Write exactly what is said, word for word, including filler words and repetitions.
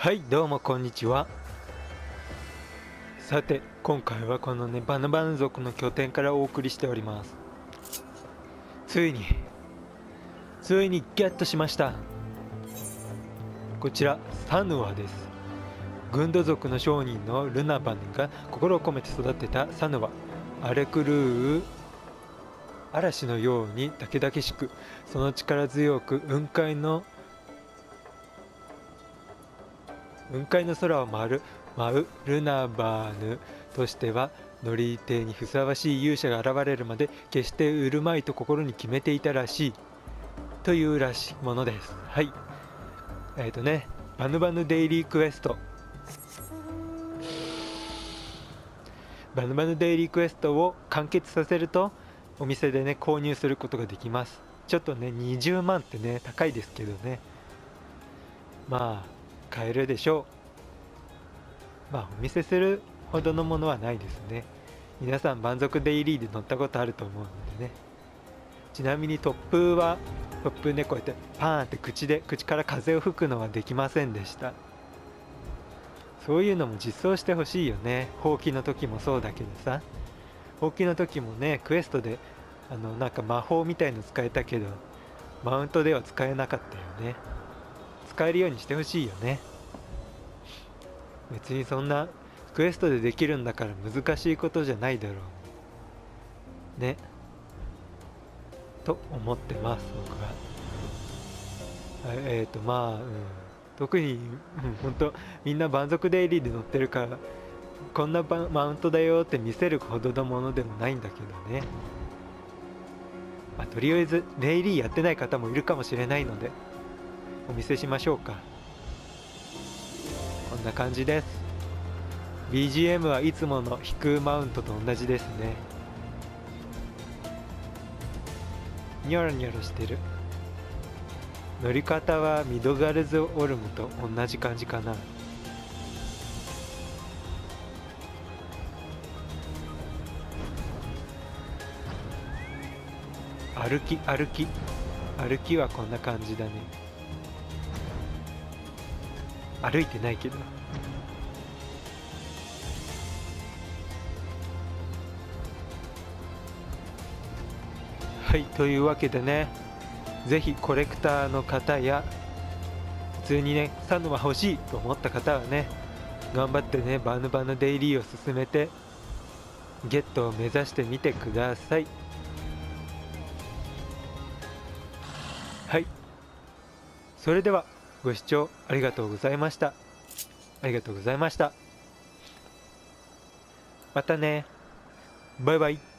はい、どうもこんにちは。さて、今回はこのね、バヌバヌ族の拠点からお送りしております。ついに、ついにゲットしました。こちら、サヌアです。グンド族の商人のルナバネが心を込めて育てたサヌア。荒れ狂う嵐のように猛々しく、その力強く雲海の雲海の空を舞う舞うルナバーヌとしては、乗り手にふさわしい勇者が現れるまで決して売るまいと心に決めていたらしいというらしいものです。はい、えっ、ー、とねバヌバヌデイリークエストバヌバヌデイリークエストを完結させるとお店でね購入することができます。ちょっとねにじゅうまんってね高いですけどね、まあ買えるでしょう。まあお見せするほどのものはないですね。皆さん満足デイリーで乗ったことあると思うのでね。ちなみに突風は突風ね、こうやってパーンって口で口から風を吹くのはできませんでした。そういうのも実装してほしいよね。ほうきの時もそうだけどさ、ほうきの時もねクエストであのなんか魔法みたいの使えたけどマウントでは使えなかったよね。使えるようにしてほしいよね。別にそんなクエストでできるんだから難しいことじゃないだろうねと思ってます僕は。えっ、ー、とまあ、うん、特に、うん、本当みんな満足デイリーで乗ってるからこんなマウントだよって見せるほどのものでもないんだけどね。まあ、とりあえずデイリーやってない方もいるかもしれないのでお見せしましょうか。こんな感じです。 ビージーエム はいつもの飛空マウントと同じですね。ニョロニョロしてる。乗り方はミドガルズオルムと同じ感じかな。歩き歩き歩きはこんな感じだね。歩いてないけど。はい、というわけでね、ぜひコレクターの方や普通にねサヌマ欲しいと思った方はね頑張ってねバヌバヌデイリーを進めてゲットを目指してみてください。はい、それではご視聴ありがとうございました。ありがとうございました。またね。バイバイ。